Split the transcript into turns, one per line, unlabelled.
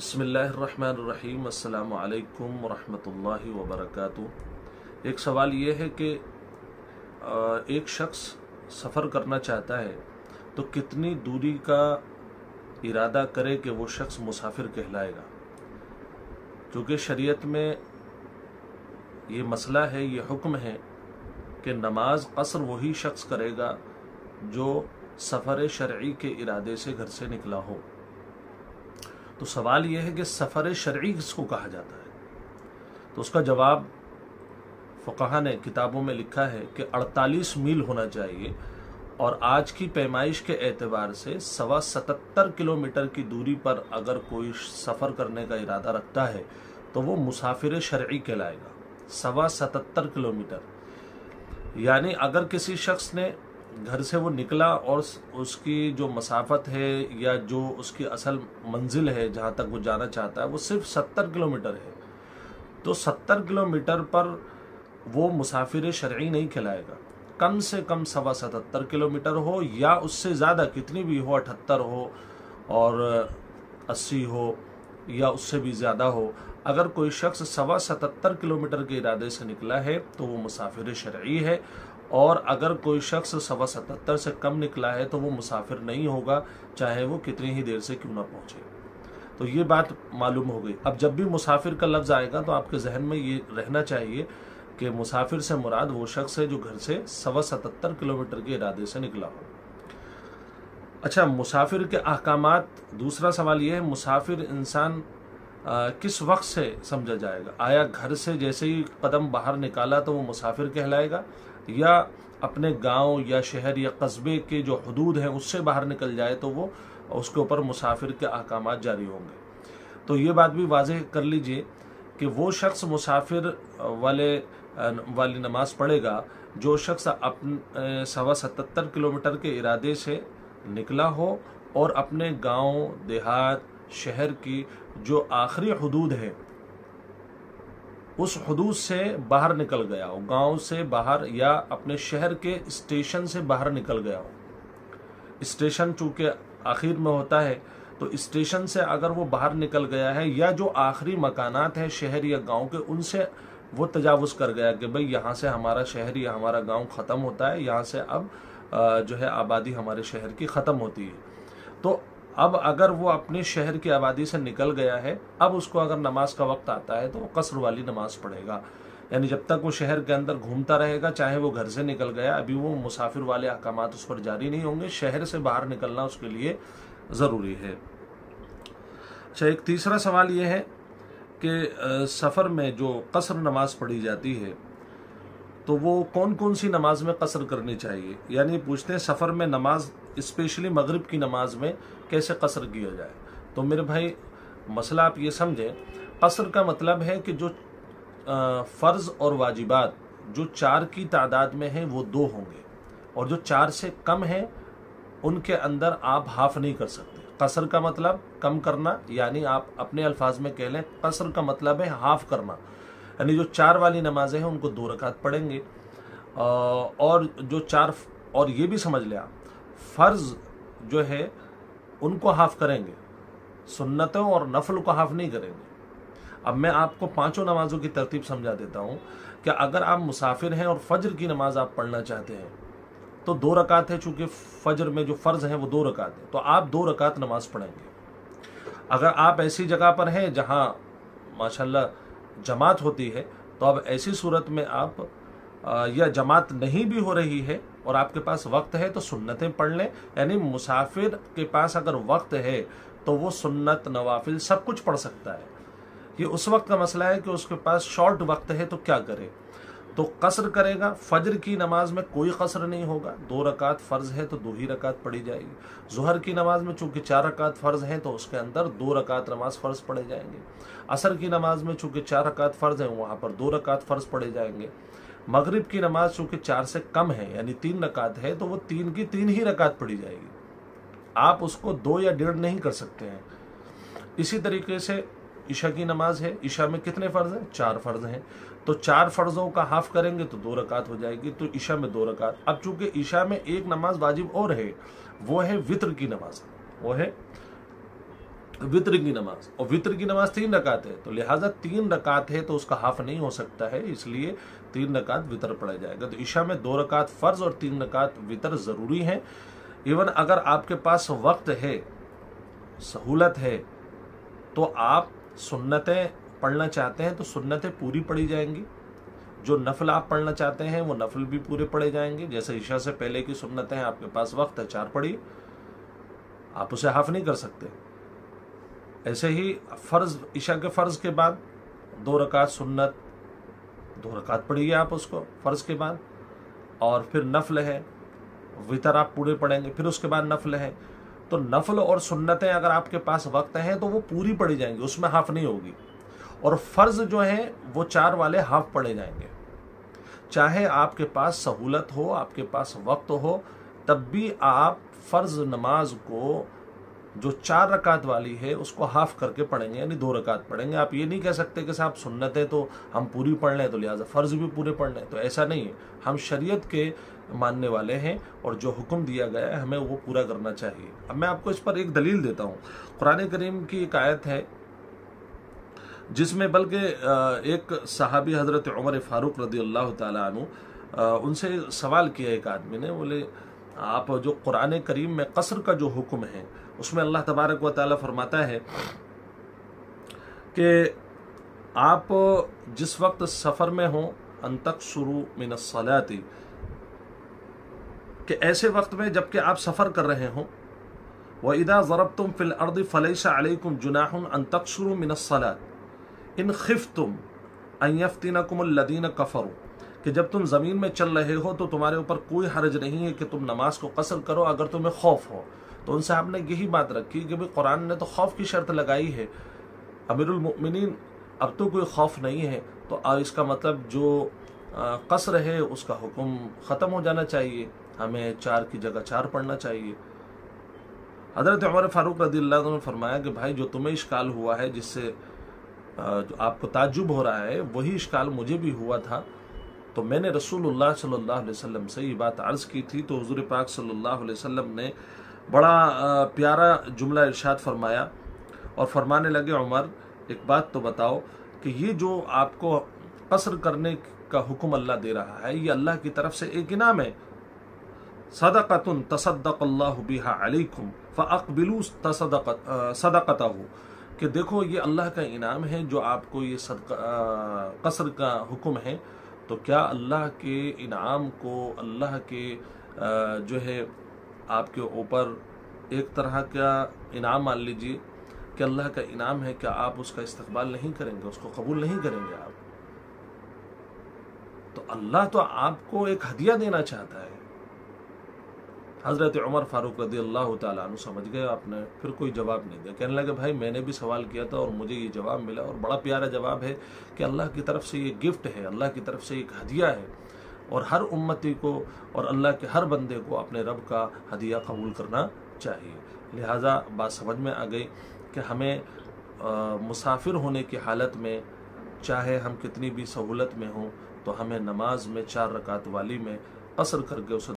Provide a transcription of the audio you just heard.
बिस्मिल्लाहिर्रहमानिर्रहीम। अस्सलामु अलैकुम वरहमतुल्लाहि वबरकातुह। एक सवाल ये है कि एक शख्स सफ़र करना चाहता है तो कितनी दूरी का इरादा करे कि वो शख्स मुसाफिर कहलाएगा। क्योंकि शरीयत में ये मसला है, ये हुक्म है कि नमाज कसर वही शख्स करेगा जो सफ़र शरई के इरादे से घर से निकला हो। तो सवाल यह है कि सफ़र शरई किसको कहा जाता है। तो उसका जवाब फ़ुक़हा ने किताबों में लिखा है कि 48 मील होना चाहिए, और आज की पैमाइश के एतबार से 77 किलोमीटर की दूरी पर अगर कोई सफ़र करने का इरादा रखता है तो वो मुसाफिर शरई कहलाएगा। 77 किलोमीटर यानी अगर किसी शख्स ने घर से वो निकला और उसकी जो मसाफत है या जो उसकी असल मंजिल है जहाँ तक वो जाना चाहता है वो सिर्फ 70 किलोमीटर है, तो 70 किलोमीटर पर वो मुसाफिर शरई नहीं कहलाएगा। कम से कम 77 किलोमीटर हो या उससे ज़्यादा कितनी भी हो, 78 हो और 80 हो या उससे भी ज़्यादा हो, अगर कोई शख्स 77 किलोमीटर के इरादे से निकला है तो वो मुसाफिर शरई है। और अगर कोई शख्स 77 से कम निकला है तो वो मुसाफिर नहीं होगा, चाहे वो कितनी ही देर से क्यों ना पहुँचे। तो ये बात मालूम हो गई। अब जब भी मुसाफिर का लफ्ज़ आएगा तो आपके जहन में ये रहना चाहिए कि मुसाफिर से मुराद वो शख्स है जो घर से 77 किलोमीटर के इरादे से निकला हो। अच्छा, मुसाफिर के अहकामात। दूसरा सवाल ये है, मुसाफिर इंसान किस वक्त से समझा जाएगा। आया घर से जैसे ही कदम बाहर निकाला तो वो मुसाफिर कहलाएगा, या अपने गांव या शहर या कस्बे के जो हदूद हैं उससे बाहर निकल जाए तो वो उसके ऊपर मुसाफिर के अहकामात जारी होंगे। तो ये बात भी वाज़ेह कर लीजिए कि वो शख्स मुसाफिर वाली नमाज पढ़ेगा जो शख्स अपने 77 किलोमीटर के इरादे से निकला हो और अपने गांव देहात शहर की जो आखिरी हदूद है उस हदूद से बाहर निकल गया हो, गांव से बाहर या अपने शहर के स्टेशन से बाहर निकल गया हो। स्टेशन चूँकि आखिर में होता है तो स्टेशन से अगर वो बाहर निकल गया है या जो आखिरी मकानात हैं शहर या गांव के उनसे वो तजावुज़ कर गया कि भाई यहाँ से हमारा शहर या हमारा गांव ख़त्म होता है, यहाँ से अब जो है आबादी हमारे शहर की ख़त्म होती है। तो अब अगर वो अपने शहर की आबादी से निकल गया है, अब उसको अगर नमाज का वक्त आता है तो वो कसर वाली नमाज पढ़ेगा। यानी जब तक वो शहर के अंदर घूमता रहेगा, चाहे वो घर से निकल गया, अभी वो मुसाफिर वाले अहकामात उस पर जारी नहीं होंगे। शहर से बाहर निकलना उसके लिए ज़रूरी है। अच्छा, एक तीसरा सवाल ये है कि सफ़र में जो कसर नमाज पढ़ी जाती है तो वो कौन कौन सी नमाज में कसर करनी चाहिए। यानी पूछते हैं सफ़र में नमाज, स्पेशली मगरिब की नमाज में कैसे कसर किया जाए। तो मेरे भाई मसला आप ये समझें, कसर का मतलब है कि जो फ़र्ज़ और वाजिबात जो 4 की तादाद में हैं वो 2 होंगे, और जो 4 से कम हैं उनके अंदर आप हाफ नहीं कर सकते। कसर का मतलब कम करना, यानी आप अपने अल्फाज में कह लें कसर का मतलब है हाफ करना। यानी जो 4 वाली नमाजें हैं उनको 2 रकात पढ़ेंगे, और जो 4, और ये भी समझ लें आप फ़र्ज़ जो है उनको हाफ करेंगे, सुन्नतों और नफल को हाफ नहीं करेंगे। अब मैं आपको 5 नमाजों की तरतीब समझा देता हूँ कि अगर आप मुसाफिर हैं और फजर की नमाज आप पढ़ना चाहते हैं तो 2 रकात है, चूँकि फजर में जो फ़र्ज़ हैं वो 2 रकात है, तो आप 2 रकात नमाज पढ़ेंगे। अगर आप ऐसी जगह पर हैं जहाँ माशाल्लाह जमात होती है तो अब ऐसी सूरत में आप या जमात नहीं भी हो रही है और आपके पास वक्त है तो सुन्नतें पढ़ लें। यानी मुसाफिर के पास अगर वक्त है तो वो सुन्नत नवाफिल सब कुछ पढ़ सकता है। ये उस वक्त का मसला है कि उसके पास शॉर्ट वक्त है तो क्या करे, तो कसर करेगा। फजर की नमाज में कोई कसर नहीं होगा, 2 रकात फ़र्ज़ है तो 2 ही रकात पढ़ी जाएगी। ज़ुहर की नमाज में चूँकि 4 रकात फ़र्ज़ हैं तो उसके अंदर 2 रकात नमाज फ़र्ज़ पढ़े जाएंगे। असर की नमाज में चूँकि 4 रकात फ़र्ज़ हैं वहाँ पर 2 रकात फ़र्ज़ पढ़े जाएंगे। मगरिब की नमाज चूँकि 4 से कम है यानी 3 रकात है तो वो 3 की 3 ही रकात पढ़ी जाएगी, आप उसको 2 या 1.5 नहीं कर सकते हैं। इसी तरीके से ईशा की नमाज है, ईशा में कितने फ़र्ज़ हैं, 4 फ़र्ज़ हैं, तो 4 फ़र्ज़ों का हाफ करेंगे तो 2 रकात हो जाएगी, तो ईशा में 2 रकात। अब चूँकि ईशा में एक नमाज वाजिब और है, वो है वित्र की नमाज, वो है वित्र की नमाज, और वित्र की नमाज 3 रकात है, तो लिहाजा 3 रकात है तो उसका हाफ नहीं हो सकता है, इसलिए 3 रकात वितर पढ़ा जाएगा। तो ईशा में 2 रकात फर्ज और 3 रकात वितर ज़रूरी है। इवन अगर आपके पास वक्त है, सहूलत है, तो आप सुन्नतें पढ़ना चाहते हैं तो सुन्नतें पूरी पढ़ी जाएंगी। जो नफल आप पढ़ना चाहते हैं वो नफल भी पूरे पढ़े जाएंगे। जैसे ईशा से पहले की सुन्नतें हैं, आपके पास वक्त है 4 पढ़िए, आप उसे हाफ नहीं कर सकते। ऐसे ही फर्ज, ईशा के फर्ज के बाद 2 रकात सुन्नत, 2 रकात पढ़िए आप उसको फर्ज के बाद, और फिर नफल है, वितर आप पूरे पढ़ेंगे, फिर उसके बाद नफल है। तो नफल और सुन्नतें अगर आपके पास वक्त हैं तो वो पूरी पढ़ी जाएंगी, उसमें हाफ नहीं होगी। और फर्ज जो है वो 4 वाले हाफ पढ़े जाएंगे। चाहे आपके पास सहूलत हो, आपके पास वक्त हो, तब भी आप फर्ज नमाज को जो 4 रकात वाली है उसको हाफ करके पढ़ेंगे, यानी 2 रकात पढ़ेंगे। आप ये नहीं कह सकते कि साहब सुन्नतें तो हम पूरी पढ़ लें तो लिहाजा फ़र्ज़ भी पूरे पढ़ लें, तो ऐसा नहीं है। हम शरीयत के मानने वाले हैं और जो हुक्म दिया गया है हमें वो पूरा करना चाहिए। अब मैं आपको इस पर एक दलील देता हूँ। कुरान करीम की एक आयत है जिसमें बल्कि एक सहाबी हज़रत उमर फ़ारूक रज़ी अल्लाह ताला अन्हु, उनसे सवाल किया एक आदमी ने, बोले आप जो कुरान करीम में कसर का जो हुक्म है उसमें अल्लाह तबारक व तआला फरमाता है कि आप जिस वक्त सफ़र में हो अंतक़्सुरू मिनस्सलाती, कि ऐसे वक्त में जबकि आप सफ़र कर रहे हो, व इदा ज़रबतुम फ़िल अर्दि फ़लैसा अलैकुम जुनाहुन अन तक़्सुरू मिनस्सलात इन खिफ़्तुम अन यफ़्तिनकुमुल लदीन कफ़रू, कि जब तुम ज़मीन में चल रहे हो तो तुम्हारे ऊपर कोई हर्ज नहीं है कि तुम नमाज को कसर करो अगर तुम्हें खौफ हो। तो उनसे आपने यही बात रखी कि भाई कुरान ने तो खौफ की शर्त लगाई है अमीरुल मोमिनीन, अब तो कोई खौफ नहीं है, तो इसका मतलब जो कसर है उसका हुक्म ख़त्म हो जाना चाहिए, हमें 4 की जगह 4 पढ़ना चाहिए। हज़रत उमर फ़ारूक रज़ियल्लाहु अन्हु ने फरमाया कि भाई जो तुम्हें इश्काल हुआ है, जिससे जो आपको ताज्जुब हो रहा है, वही इश्काल मुझे भी हुआ था। तो मैंने रसूलुल्लाह सल्लल्लाहु अलैहि वसल्लम से ये बात अर्ज़ की थी, तो हुज़ूर पाक सल्लल्लाहु अलैहि वसल्लम ने बड़ा प्यारा जुमला इरशाद फरमाया और फरमाने लगे, उमर एक बात तो बताओ कि ये जो आपको कसर करने का हुक्म अल्लाह दे रहा है, ये अल्लाह की तरफ से एक इनाम है। सदक़तुन तसद्दक़ल्लाहु बिहा अलैकुम फ़अक़बिलू सदक़तहु, कि देखो ये अल्लाह का इनाम है जो आपको ये कसर का हुक्म है, तो क्या अल्लाह के इनाम को, अल्लाह के जो है आपके ऊपर एक तरह का इनाम मान लीजिए कि अल्लाह का इनाम है, क्या आप उसका इस्तक़बाल नहीं करेंगे, उसको कबूल नहीं करेंगे आप? तो अल्लाह तो आपको एक हदिया देना चाहता है। हज़रत उमर फ़ारूक रज़ियल्लाहु ताला अन्हु समझ गए, आपने फिर कोई जवाब नहीं दिया। कहने लगे भाई मैंने भी सवाल किया था और मुझे ये जवाब मिला, और बड़ा प्यारा जवाब है कि अल्लाह की तरफ से ये गिफ्ट है, अल्लाह की तरफ से एक हदिया है, और हर उम्मती को और अल्लाह के हर बंदे को अपने रब का हदिया कबूल करना चाहिए। लिहाजा बात समझ में आ गई कि हमें मुसाफिर होने की हालत में, चाहे हम कितनी भी सहूलत में हों, तो हमें नमाज में 4 रकात वाली में कसर करके उसे